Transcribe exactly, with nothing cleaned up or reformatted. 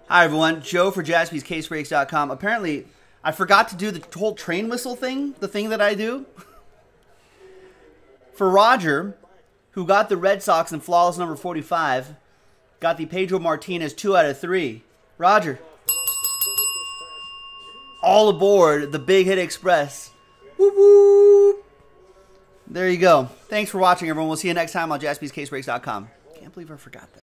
Hi, everyone. Joe for Jaspys Case Breaks dot com. Apparently, I forgot to do the whole train whistle thing, the thing that I do. For Roger, who got the Red Sox in flawless number forty-five, got the Pedro Martinez two out of three. Roger, all aboard the Big Hit Express. Whoop, whoop. There you go. Thanks for watching, everyone. We'll see you next time on Jaspys Case Breaks dot com. Can't believe I forgot that.